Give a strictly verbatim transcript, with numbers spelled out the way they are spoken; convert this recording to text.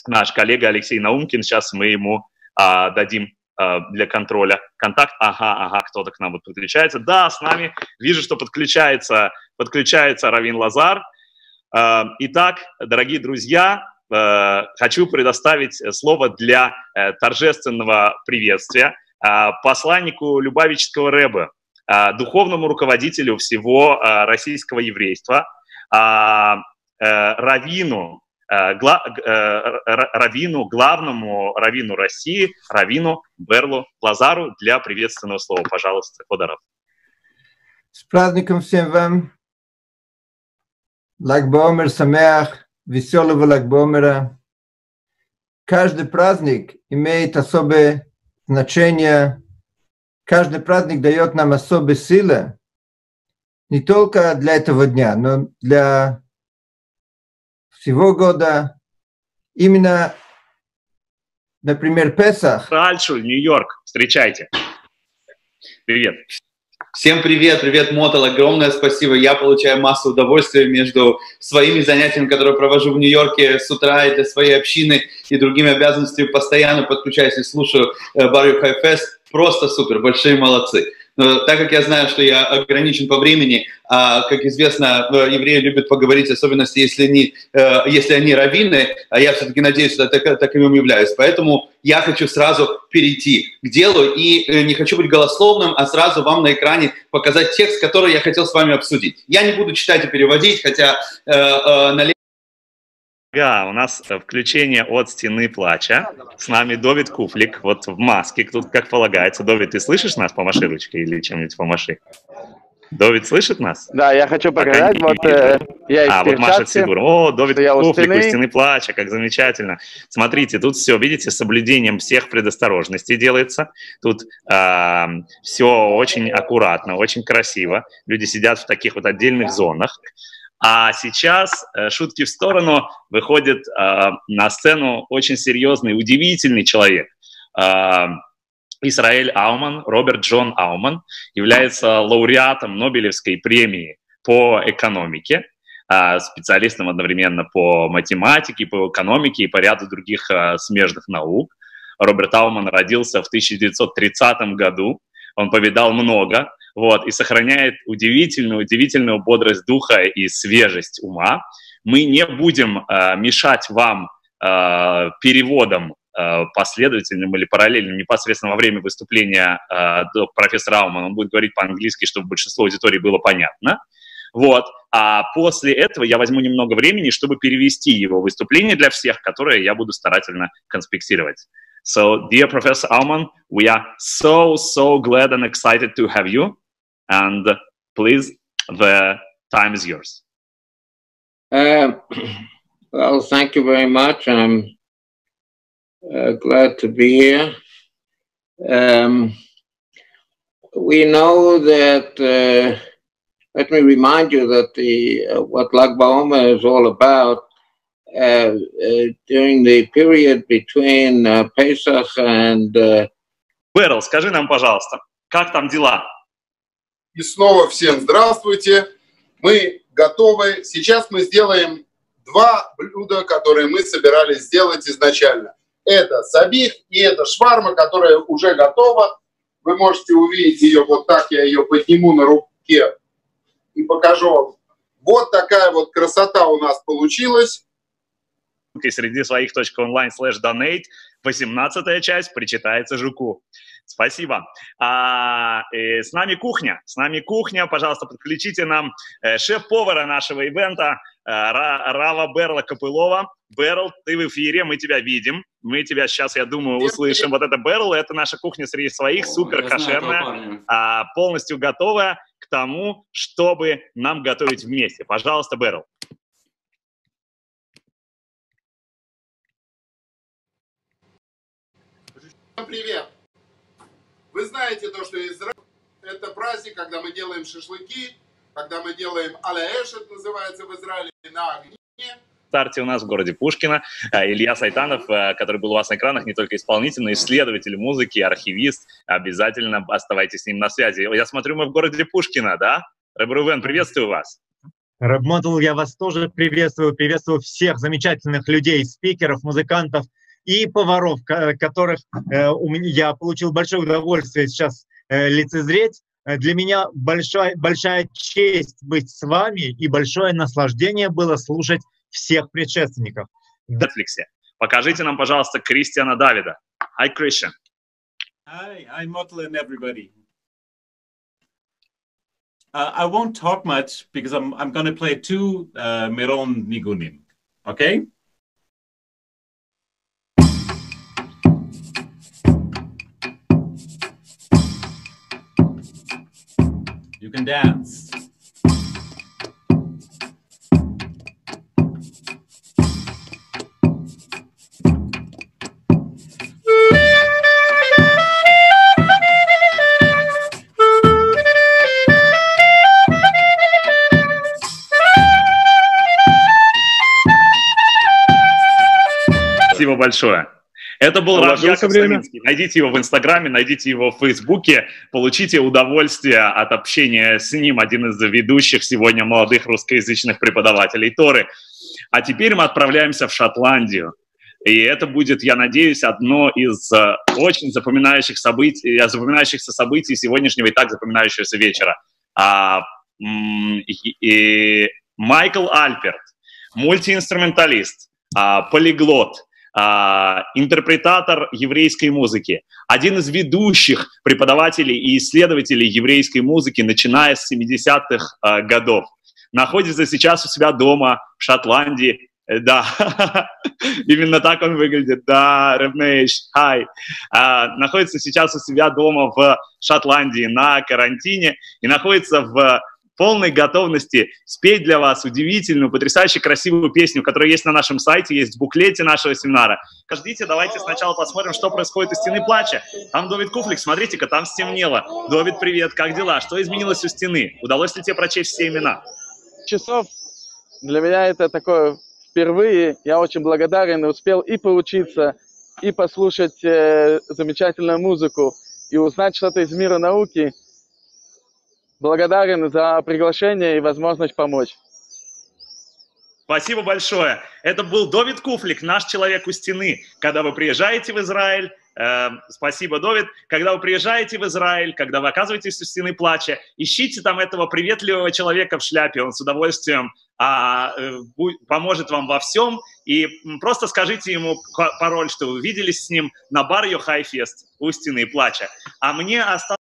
наш коллега Алексей Наумкин. Сейчас мы ему а, дадим а, для контроля контакт. Ага, ага, кто-то к нам вот подключается. Да, с нами. Вижу, что подключается, подключается Равин Лазар. А, итак, дорогие друзья, а, хочу предоставить слово для а, торжественного приветствия а, посланнику Любавического рэбе, а, духовному руководителю всего а, российского еврейства, а, а, раввину, Гла, э, раввину, главному раввину России, раввину Берлу Лазару для приветственного слова. Пожалуйста, Кводаров. С праздником всем вам. Lag Баомер самеах, веселого Lag Баомера. Каждый праздник имеет особое значение. Каждый праздник дает нам особые силы. Не только для этого дня, но для всего года. Именно, например, Песах. Альшуль, Нью-Йорк, встречайте. Привет. Всем привет, привет, Мотал, огромное спасибо. Я получаю массу удовольствия между своими занятиями, которые провожу в Нью-Йорке с утра и для своей общины, и другими обязанностями. Постоянно подключаюсь и слушаю Бар Йохай Фест. Просто супер, большие молодцы. Но так как я знаю, что я ограничен по времени, а, как известно, евреи любят поговорить, особенно если они, если они раввины, а я все-таки надеюсь, что так, таковым являюсь. Поэтому я хочу сразу перейти к делу и не хочу быть голословным, а сразу вам на экране показать текст, который я хотел с вами обсудить. Я не буду читать и переводить, хотя э, э, на Да, у нас включение от стены плача. С нами Довид Куфлик, вот в маске, тут как полагается. Довид, ты слышишь нас? Помаши ручкой или чем-нибудь помаши. Довид слышит нас? Да, я хочу показать, вот э, я из А, вот Маша Цибур. О, Довид Куфлик у стены плача, как замечательно. Смотрите, тут все, видите, с соблюдением всех предосторожностей делается. Тут э, все очень аккуратно, очень красиво. Люди сидят в таких вот отдельных зонах. А сейчас, шутки в сторону, выходит э, на сцену очень серьезный, удивительный человек. Э, Исраэль Ауман, Роберт Джон Ауман, является лауреатом Нобелевской премии по экономике, э, специалистом одновременно по математике, по экономике и по ряду других э, смежных наук. Роберт Ауман родился в тысяча девятьсот тридцатом году, он повидал много. Вот, и сохраняет удивительную, удивительную бодрость духа и свежесть ума. Мы не будем э, мешать вам э, переводом э, последовательным или параллельным непосредственно во время выступления э, профессора Аумана. Он будет говорить по-английски, чтобы большинство аудитории было понятно. Вот. А после этого я возьму немного времени, чтобы перевести его выступление для всех, которые я буду старательно конспектировать. So, dear Professor Aumann, we are so, so glad and excited to have you. And please, the time is yours. Uh, well, thank you very much. I'm uh, glad to be here. Um, we know that, uh, let me remind you that the uh, what Lag BaOmer is all about. Uh, uh, during the period between uh, Pesach and... Uh... Берл, скажи нам, пожалуйста, как там дела? И снова всем здравствуйте. Мы готовы. Сейчас мы сделаем два блюда, которые мы собирались сделать изначально. Это сабих и это шварма, которая уже готова. Вы можете увидеть ее вот так. Я ее подниму на руке и покажу вам. Вот такая вот красота у нас получилась. И среди своих .онлайн слэш donate восемнадцатая часть причитается Жуку. Спасибо. А, и с нами кухня. С нами кухня. Пожалуйста, подключите нам э, шеф-повара нашего ивента э, Рава Берла Копылова. Берл, ты в эфире, мы тебя видим. Мы тебя сейчас, я думаю, услышим. Вот это Берл, это наша кухня среди своих, супер кошерная, а, полностью готовая к тому, чтобы нам готовить вместе. Пожалуйста, Берл. Привет! Вы знаете то, что Израиль – это праздник, когда мы делаем шашлыки, когда мы делаем аля-эш, это называется в Израиле, на огне. В старте у нас в городе Пушкино Илья Сайтанов, который был у вас на экранах, не только исполнитель, но и исследователь музыки, архивист. Обязательно оставайтесь с ним на связи. Я смотрю, мы в городе Пушкино, да? Рэб Рувен, приветствую вас. Раб Мотл, я вас тоже приветствую, приветствую всех замечательных людей, спикеров, музыкантов и поваров, которых э, у меня, я получил большое удовольствие сейчас э, лицезреть. Для меня большая, большая честь быть с вами и большое наслаждение было слушать всех предшественников. Netflix. Покажите нам, пожалуйста, Кристиана Давида. Hi, Christian. Hi, I'm Motl and everybody. Uh, I won't talk much because I'm I'm going to play two uh, Miron Nigunim. Okay? You can dance. Спасибо большое. Это был Равья Ковсовинский. Найдите его в Инстаграме, найдите его в Фейсбуке, получите удовольствие от общения с ним, один из ведущих сегодня молодых русскоязычных преподавателей Торы. А теперь мы отправляемся в Шотландию. И это будет, я надеюсь, одно из очень запоминающих событий, запоминающихся событий сегодняшнего и так запоминающегося вечера. А, и, и Майкл Альперт, мультиинструменталист, а, полиглот, Uh, интерпретатор еврейской музыки, один из ведущих преподавателей и исследователей еврейской музыки, начиная с семидесятых uh, годов. Находится сейчас у себя дома в Шотландии. Да, именно так он выглядит. Да, Ревнейш, хай. Uh, находится сейчас у себя дома в Шотландии на карантине и находится в полной готовности спеть для вас удивительную, потрясающе красивую песню, которая есть на нашем сайте, есть в буклете нашего семинара. Ждите, давайте сначала посмотрим, что происходит у стены плача. Там Довид Куфлик, смотрите-ка, там стемнело. Довид, привет, как дела? Что изменилось у стены? Удалось ли тебе прочесть все имена? Часов для меня это такое впервые. Я очень благодарен и успел и поучиться, и послушать э, замечательную музыку, и узнать что-то из мира науки. Благодарен за приглашение и возможность помочь. Спасибо большое. Это был Довид Куфлик, наш человек у стены. Когда вы приезжаете в Израиль, э, спасибо, Довид, когда вы приезжаете в Израиль, когда вы оказываетесь у стены плача, ищите там этого приветливого человека в шляпе, он с удовольствием а, э, поможет вам во всем. И просто скажите ему пароль, что вы виделись с ним на бар Йохай Фест у стены плача. А мне осталось...